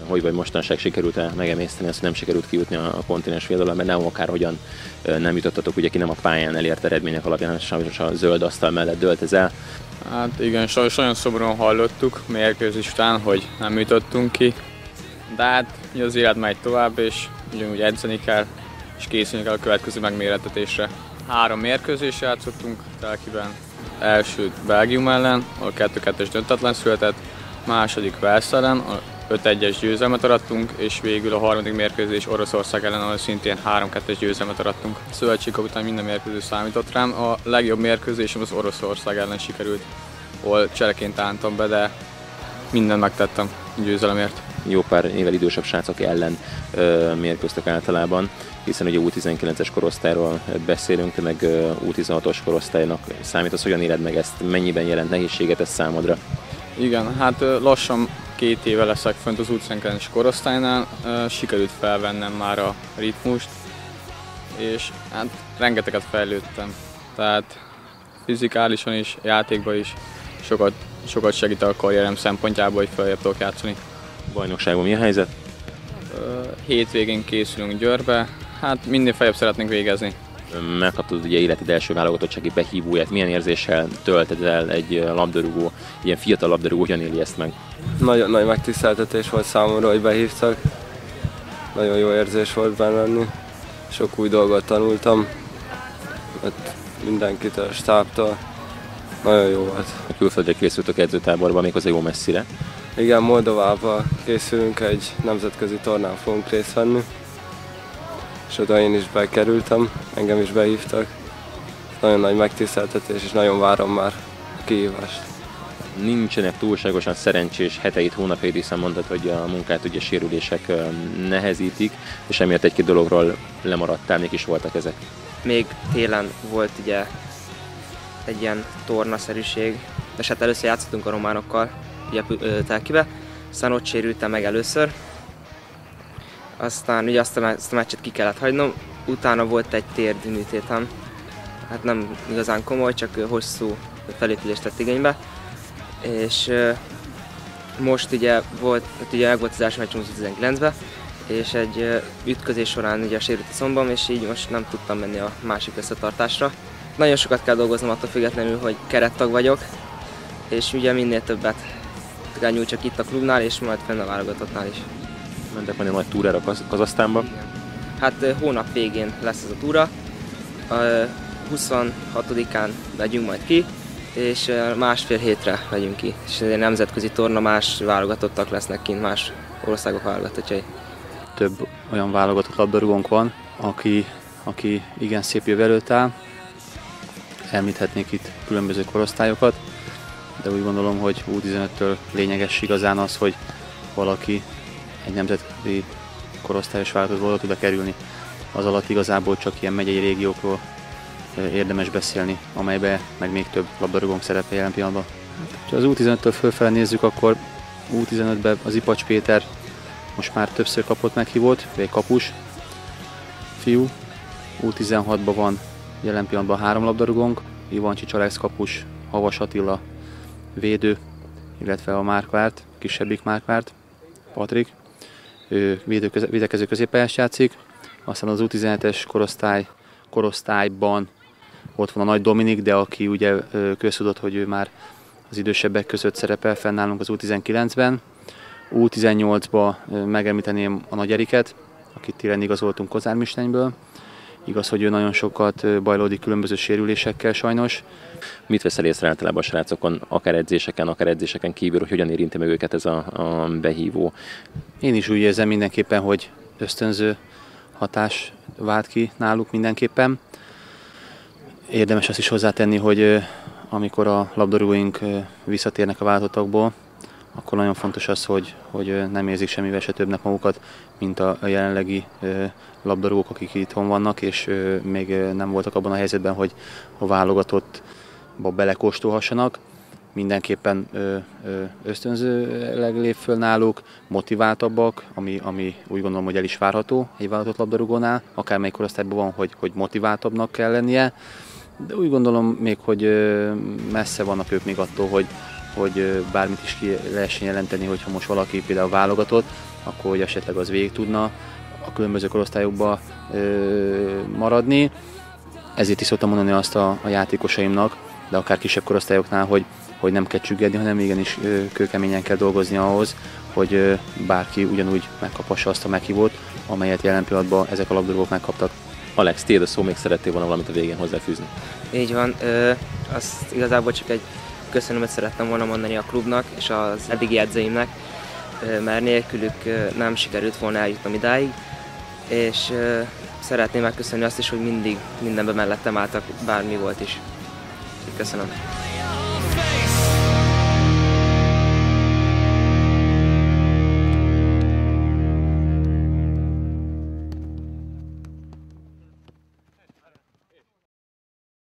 Hogy vagy mostanság sikerült-e megemészteni azt, hogy nem sikerült kijutni a kontinens viadalon, mert nem akárhogyan nem jutottatok, ugye ki nem a pályán elért eredmények alapján, sajnos a zöld asztal mellett dőlt ez el. Hát igen, sajnos nagyon szomorúan hallottuk mérkőzés után, hogy nem jutottunk ki. De hát az élet megy tovább, és ugyanúgy edzeni kell, és készülni kell a következő megmérettetésre. 3 mérkőzést játszottunk Telkiben. Első Belgium ellen, ahol 2-2-es döntetlen született, második Wales ellen, 5-1-es győzelmet arattunk, és végül a harmadik mérkőzés Oroszország ellen, ahol szintén 3-2-es győzelmet arattunk. A szövetségkapitány minden mérkőzés számított rám, a legjobb mérkőzésem az Oroszország ellen sikerült, ahol csereként álltam be, de mindent megtettem a győzelemért. Jó pár évvel idősebb srácok ellen mérkőztek általában, hiszen ugye U19-es korosztályról beszélünk, te meg U16-os korosztálynak számítasz, hogyan éled meg ezt, mennyiben jelent nehézséget ez számodra? Igen, hát lassan 2 éve leszek fönt az U19-es korosztálynál, sikerült felvennem már a ritmust, és hát rengeteget fejlődtem, tehát fizikálisan is, játékban is sokat segít a karrierem szempontjából, hogy feljebb tudok játszani. Bajnokságban mi a helyzet? Hétvégén készülünk Győrbe, hát minél feljebb szeretnénk végezni. Megkaptad ugye életed első válogatottsági behívóját, milyen érzéssel tölted el egy labdarúgó, ilyen fiatal labdarúgó, hogyan éli ezt meg? Nagyon nagy megtiszteltetés volt számomra, hogy behívtak. Nagyon jó érzés volt benne lenni. Sok új dolgot tanultam. Mindenkitől, a stábtól. Nagyon jó volt. A külföldre készültök edzőtáborban, méghozzá jó messzire. Igen, Moldovába készülünk, egy nemzetközi tornán fogunk részt venni. És oda én is bekerültem, engem is behívtak. Nagyon nagy megtiszteltetés, és nagyon várom már a kihívást. Nincsenek túlságosan szerencsés heteid, hónapjaid, hiszen mondtad, hogy a munkát ugye sérülések nehezítik, és emiatt egy-két dologról lemaradtál, mik is voltak ezek? Még télen volt ugye egy ilyen tornaszerűség, és hát először játszottunk a románokkal, ugye Telkibe, aztán ott sérültem meg először. Aztán ugye azt a meccset ki kellett hagynom, utána volt egy térdműtétem, hát nem igazán komoly, csak hosszú felépülést tett igénybe. És most ugye meg volt az első meccsünk 19-ben, és egy ütközés során ugye sérült a szombam, és így most nem tudtam menni a másik összetartásra. Nagyon sokat kell dolgoznom attól függetlenül, hogy kerettag vagyok, és ugye minél többet kell nyújtsak itt a klubnál, és majd fenn a válogatottnál is. Mentek menni a nagy túrára Kazahsztánba? Hát hónap végén lesz ez a túra, a 26-án megyünk majd ki, és másfél hétre megyünk ki. És ez egy nemzetközi torna, más válogatottak lesznek kint, más országok válogatottjai. Több olyan válogatott labdarúgónk van, aki igen szép jövő előtt áll. Említhetnék itt különböző korosztályokat, de úgy gondolom, hogy U15-től lényeges igazán az, hogy valaki egy nemzetközi korosztályos válogatottból tud kerülni. Az alatt igazából csak ilyen megyei régiókról érdemes beszélni, amelyben meg még több labdarúgónk szerepel jelen pillanatban. Ha az U15-től fölfele nézzük, akkor U15-ben az Ipacs Péter most már többször kapott meghívót, egy kapus fiú. U16-ban van jelen pillanatban 3 labdarúgónk, Ivancsics Alex kapus, Havas Attila védő, illetve a Márkvárt, kisebbik Márkvárt, Patrik. Ő védekező középpályást játszik. Aztán az U17-es korosztályban ott van a Nagy Dominik, de aki ugye köztudott, hogy ő már az idősebbek között szerepel fennállunk az U19-ben. U18-ba megemlíteném a Nagy Eriket, akit télen igazoltunk Kozármistenyből. Igaz, hogy ő nagyon sokat bajlódik különböző sérülésekkel sajnos. Mit veszel észre általában a srácokon, akár edzéseken kívül, hogy hogyan érinti meg őket ez a behívó? Én is úgy érzem mindenképpen, hogy ösztönző hatás vált ki náluk mindenképpen. Érdemes azt is hozzátenni, hogy amikor a labdarúgóink visszatérnek a válogatottakból, akkor nagyon fontos az, hogy nem érzik semmivel se többnek magukat, mint a jelenlegi labdarúgók, akik itthon vannak, és még nem voltak abban a helyzetben, hogy a válogatottba belekóstolhassanak. Mindenképpen ösztönzőleg lép föl náluk, motiváltabbak, ami úgy gondolom, hogy el is várható egy válogatott labdarúgónál, akármelyik korosztályban van, hogy motiváltabbnak kell lennie, de úgy gondolom még, hogy messze vannak ők még attól, hogy bármit is ki lehessen jelenteni, hogyha most valaki például válogatott, akkor hogy esetleg az végig tudna a különböző korosztályokba maradni. Ezért is szoktam mondani azt a játékosaimnak, de akár kisebb korosztályoknál, hogy nem kell csüggedni, hanem igenis kőkeményen kell dolgozni ahhoz, hogy bárki ugyanúgy megkaphassa azt a meghívót, amelyet jelen pillanatban ezek a labdarúgók megkaptak. Alex, tiéd a szó, még szerettél volna valamit a végén hozzáfűzni? Így van, azt igazából csak egy köszönömet szerettem volna mondani a klubnak és az eddigi edzőimnek, mert nélkülük nem sikerült volna eljutnom idáig, és szeretném megköszönni azt is, hogy mindig mindenben mellettem álltak, bármi volt is. Köszönöm.